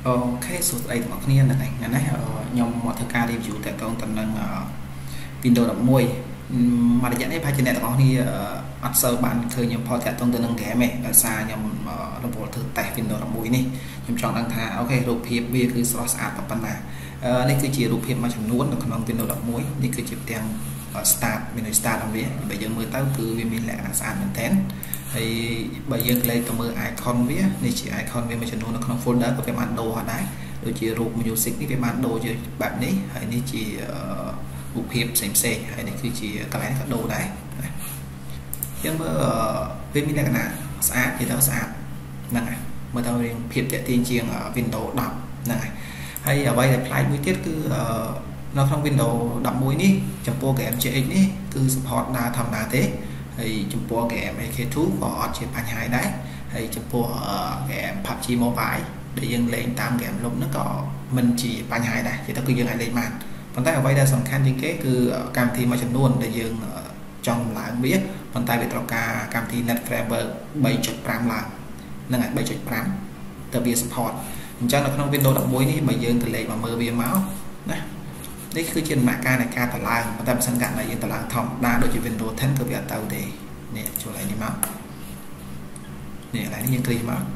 Ok số đây của các niên là ngày nay nhom một thời ca review tại trong tầm năng Windows 11 mà để dẫn đến bài trên này có đi sơ bản thời nhom port tại trong tầm năng ghé mẹ ở xa nhom đồng bộ thực tại Windows 11 này nhom chọn đăng thả okรูปភាពវាគឺស្រស់ស្អាតប៉ុណ្ណានេះគឺជារូបភាពមួយចំនួននៅក្នុង Windows 11នេះគឺជាទាំង start menu start របស់វាបើយើងមើលទៅគឺវាមានលក្ខណៈស្អាតមែនទែនហើយបើយើងក្លែងទៅមើល icon វានេះជា icon វាមួយចំនួននៅក្នុង folder ក៏វាបានដូរអត់ដែរដូចជារូប music នេះវាបានដូរជាបែបនេះហើយនេះជារូបភាពផ្សេងៗហើយនេះគឺជាកន្លែងក៏ដូរដែរយើងមើលវាមានលក្ខណៈស្អាតនិយាយទៅស្អាតហ្នឹងហើយមើលទៅរៀងភាពទាក់ទាញជាង Windows 10ហ្នឹងហើយហើយអ្វីដែលប្លែកមួយទៀតគឺនៅក្នុង Windows 11 នេះចំពោះ game GX នេះគឺ support ដើរធម្មតាទេហើយចំពោះ game AK2 ក៏អត់ជាបញ្ហាដែរហើយចំពោះ game PUBG Mobile ដែលយើងលេងតាម game លុបហ្នឹងក៏មិនជាបញ្ហាដែរគឺយើងអាចលេងបានប៉ុន្តែអ្វីដែលសំខាន់ជាងគេគឺកម្មវិធីមួយចំនួនដែលយើងចង់ឡើងវាប៉ុន្តែវាត្រូវការកម្មវិធី Net Framework 3.5 ឡើងហ្នឹងហើយ 3.5 ទៅវា support អញ្ចឹងនៅក្នុង Windows 11 នេះបើយើងទៅលេខមកមើលវាមកណានេះគឺជាដំណាក់កាលនៃការតម្លើងប៉ុន្តែបើសិនករណីយើងតម្លើងធម្មតាដូចជា Windows 10 គឺវាអត់ទៅទេនេះចូលឡើងនេះមកនេះឡើងនេះយើងគ្លីកមក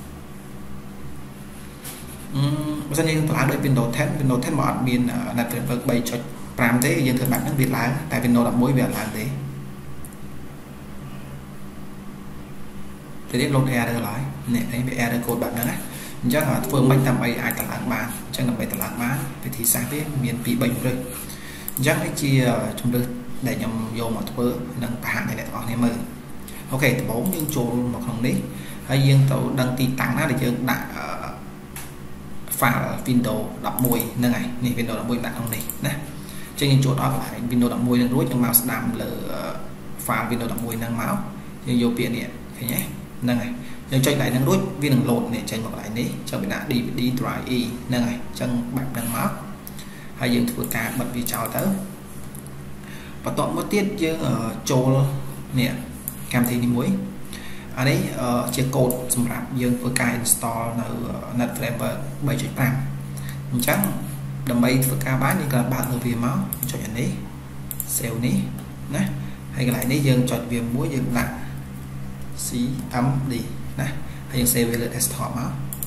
បើសិនយើងតម្លើងដូច Windows 10 Windows 10 មកអត់មាន Net Framework 3.5 ទេយើងធ្វើបែបហ្នឹងវាឡើងតែ Windows 11 វាអត់ឡើងទេទៅនេះ load error ឡើយនេះវា error code បែបហ្នឹងណាអញ្ចឹងធ្វើមិនដើម្បីអាចតម្លើងបានអញ្ចឹងដើម្បីតម្លើងបានវិធីសាស្ត្រវាមាន2 3ព្រឹកអញ្ចឹងនេះជាជំរឿនដែលខ្ញុំយកមកធ្វើនិងបង្ហាញឲ្យអ្នកទាំងអស់គ្នាមើលអូខេដំបូងយើងចូលមកក្នុងនេះហើយយើងទៅដឹងទីតាំងណាដែលយើងដាក់ file Windows 11ហ្នឹងហើយនេះ Windows 11ដាក់ក្នុងនេះណាអញ្ចឹងយើងចូលដល់កន្លែង Windows 11នឹងរួចយើងមកស្ដាំលើ file Windows 11ហ្នឹងមកយើងយកពាក្យនេះឃើញទេហ្នឹងហើយយើងចុចកន្លែងហ្នឹងរួចវានឹង load នេះចេញមកកន្លែងនេះចុចវាដាក់ DVD drive E ហ្នឹងហើយអញ្ចឹងបែបហ្នឹងមកហើយយើងធ្វើការបិទវាចោលទៅបន្ទាប់មកទៀតយើងចូលនេះកម្មវិធីនេះមួយអានេះជាកូដសម្រាប់យើងធ្វើការ install នៅ Net Framework 3.5 អញ្ចឹងដើម្បីធ្វើការបានយើងក៏បើកនៅវាមកចុចអានេះ save នេះណាហើយកន្លែងនេះយើងចុចវាមួយយើងដាក់ CMD ណាហើយយើង save វាលើ desktop មក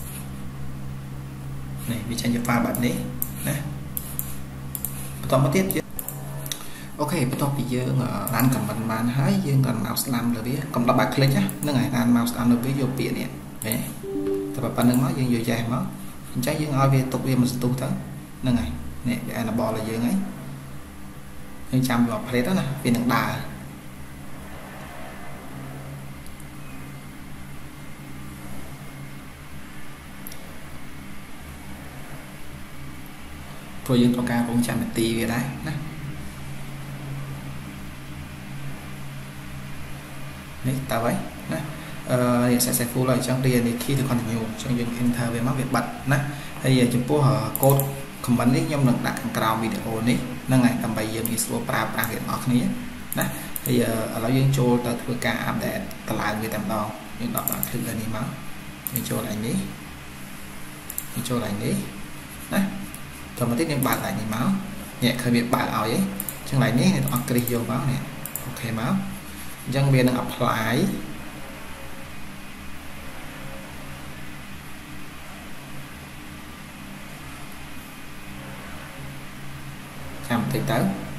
នេះវាចេញជា file បែបនេះណាបន្តមកទៀតអូខេបន្ទាប់ពីយើងបាន comment បានហើយយើងក៏ mouse ស្ដាំលើវាកុំដល់បាក់ click ហ្នឹងហើយបាន mouse ស្ដាំលើវាយកពាក្យនេះឃើញតែប៉ុណ្្នឹងមកយើងយក yes មកអញ្ចឹងយើងឲ្យវាទុកវាមួយសន្ទុះទៅហ្នឹងហើយនេះវា enable ឲ្យយើងហើយយើងចាំវា play ទៅណាវានឹងដើរព្រោះយើងត្រូវការរងចាំនាទីវាដែរណានេះតើហើយណានេះ successful ហើយអញ្ចឹងរៀននេះ key to continue អញ្ចឹងយើង enter វាមកវាបាត់ណាហើយចំពោះ code comment នេះខ្ញុំនឹងដាក់ខាងក្រោមវីដេអូនេះហ្នឹងហើយដើម្បីយើងងាយស្រួលប្រើប្រាស់វារបស់គ្នាណាហើយឥឡូវយើងចូលទៅធ្វើការ update តម្លើងវាតែម្ដងយើងដកបាន click លើនេះមកយើងចូលឡើងនេះយើងចូលឡើងនេះណាតោះមកទៀតយើងបើកឡើងនេះមកនេះឃើញវាបើកឲ្យឯងចឹងឡើងនេះអ្នកអត់គ្រីសយកមកនេះអូខេមកអញ្ចឹងវានឹង apply ចាំបន្តិចទៅ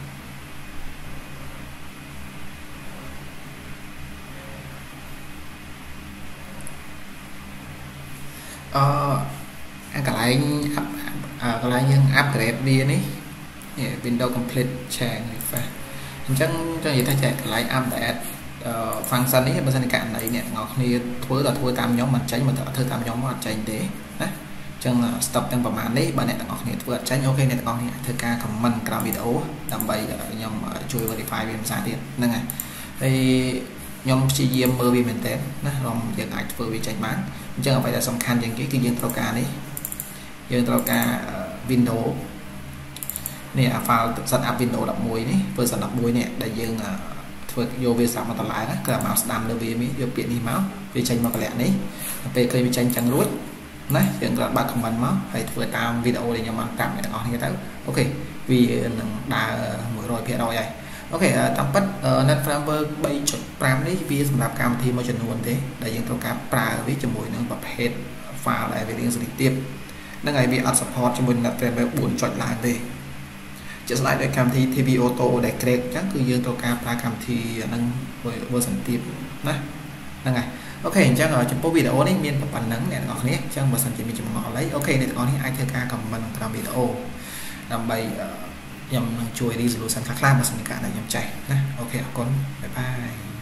កន្លែងយើង upgrade វានេះ Windows complete change អញ្ចឹងចង់និយាយថាចែកកន្លែង update function នេះបើសិនជាករណីអ្នកទាំងអស់គ្នាធ្វើតាមខ្ញុំមិនចេញមិនធ្វើតាមខ្ញុំមកអត់ចេញទេណាអញ្ចឹង stop ទាំងប្រហែលនេះបើអ្នកទាំងអស់គ្នាធ្វើអត់ចេញអូខេអ្នកទាំងអស់គ្នាធ្វើការ comment ក្រោមវីដេអូដើម្បីខ្ញុំជួយ verify វាភាសាទៀតហ្នឹងហើយហើយខ្ញុំព្យាយាមមើលវាមែនតើណារំយើងអាចធ្វើវាចេញបានអញ្ចឹងអ្វីដែលសំខាន់ជាងគេគឺយើងត្រូវការនេះយើងត្រូវការ Windows នេះ file set up Windows 11 នេះ version 11 នេះដែលយើងធ្វើយកវាសាប់មកតម្លើងគឺ mouse ស្ដាំលើវាមានយកពាក្យនេះមកវាចេញមកកលៈនេះពេលឃើញវាចេញចឹងរួច nè chuyện là bạn comment mất hay vừa tam video để nhóm ăn tạm để có như thế ok vì đã mới rồi phía rồi này ok tạm bắt net framer bay chụp pram đấy vì làm cam thì một trận luôn thế đại diện tàu cá pra với cho mùi nâng bập hết pha lại về liên xử lý tiếp nó ngày bị support cho mình net framer buồn chọn lại về trở lại để cam thì TV auto để create chắc cứ dương tàu cá pra cam thì nâng version tiếp nè nâng ngày ok chắc ở trong video này miền tập bản nắng này ngọt nhé chắc version chỉ mình chụp ngọt lấy ok để có những ai theo ca cầm mình trong video làm bài nhằm chui đi resolution khác làm mà sinh cả này nhằm chạy nè ok con bye bye